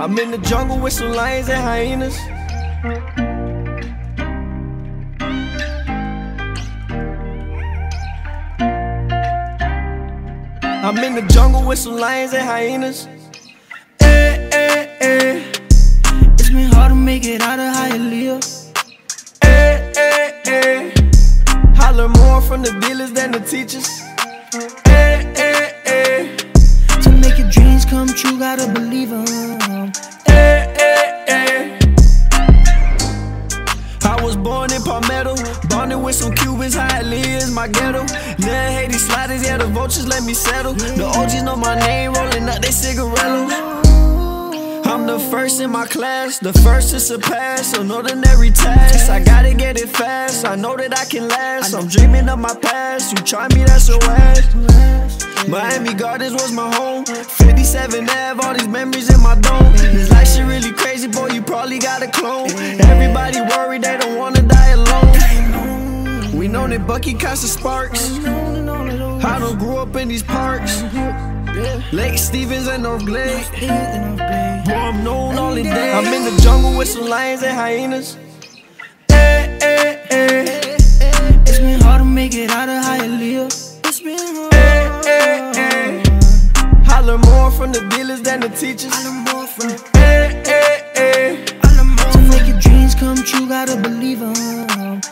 I'm in the jungle with some lions and hyenas. I'm in the jungle with some lions and hyenas. It's been hard to make it out of Hialeah. I learn more from the dealers than the teachers. To make your dreams come true, gotta believe 'em. I was born in Palmetto, bonded with some Cubans. Hialeah is my ghetto. Little Haiti sliders, yeah, the vultures let me settle. The OGs know my name, rolling up they cigarettos. I'm the first in my class, the first to surpass an ordinary task. I gotta get it fast, I know that I can last. I'm dreaming of my past, you try me, that's your ass. Miami Gardens was my home, 57 Ave, all these memories in my dome. This life shit really crazy, boy, you probably got a clone. Everybody worried, they don't wanna die alone. We know that Bucky Casa Sparks, I done grew up in these parks. Lake Stevens and North Glade, boy, I'm known all the day. I'm in the jungle with some lions and hyenas. It's been hard to make it out of Hialeah. It's been hard. I learn more from the dealers than the teachers. I learn more from to make your dreams come true, gotta believe 'em.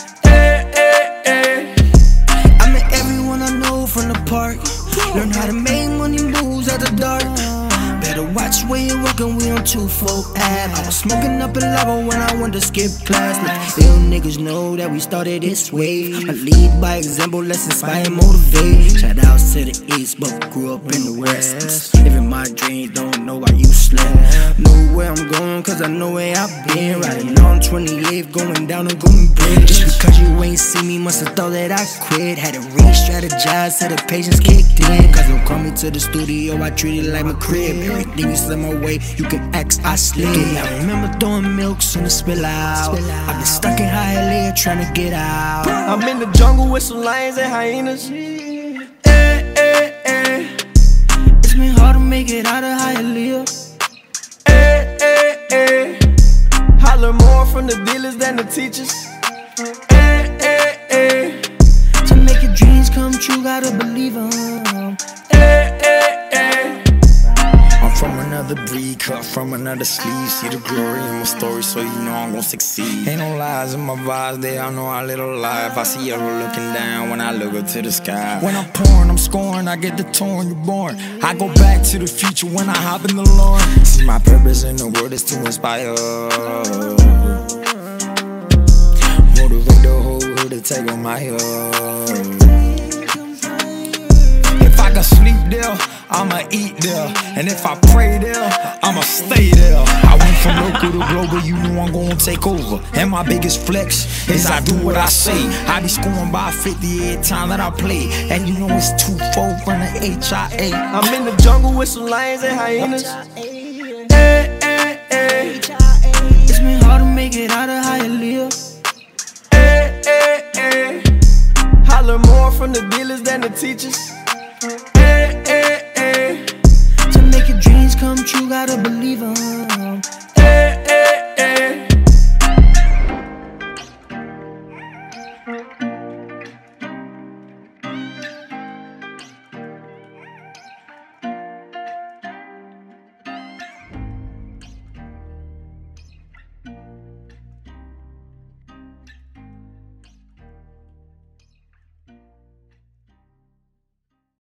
I met everyone I know from the park. Learn how to make money moves at the dark. Better watch where you're walking, we on 2-4 Ave. I was smoking up in lava when I went to skip class. Let real niggas know that we started this way. I lead by example, let's inspire and motivate. Shout out to the East, but grew up in the West. Living my dreams, don't know why you slept. Know where I'm going, cause I know where I've been. Riding on 28th, going down a Golden Bridge. Just because you ain't see me, must've thought that I quit. Had to re-strategize till the patience kicked in. Cause don't call me to the studio, I treat it like my crib. Everything you slip my way, you can ask, I slid. I remember throwing milks in the spill out. I've been stuck in Hialeah trying to get out. I'm in the jungle with some lions and hyenas. It's been hard to make it out of Hialeah. I learn more from the dealers than the teachers. To make your dreams come true, gotta believe 'em. I'm from another breed, cut from another sleeve. See the glory in my story, so you know I'm gon' succeed. Ain't no lies in my vibes, they all know our little life. I see everyone looking down when I look up to the sky. When I'm pouring, I'm scoring, I get the torn, you're born. I go back to the future when I hop in the Lord. See, my purpose in the world is to inspire. Motivate the whole hood to take on my head. If I can sleep there, I'ma eat there. And if I pray there, I'ma stay there. I went from local to global, you know I'm gonna take over. And my biggest flex is I do what I say. I be scoring by 50 every time that I play. And you know it's 2-4 from the HIA. I'm in the jungle with some lions and hyenas. It's been hard to make it out of Hialeah. I learn more from the dealers than the teachers. To make your dreams come true, gotta believe 'em.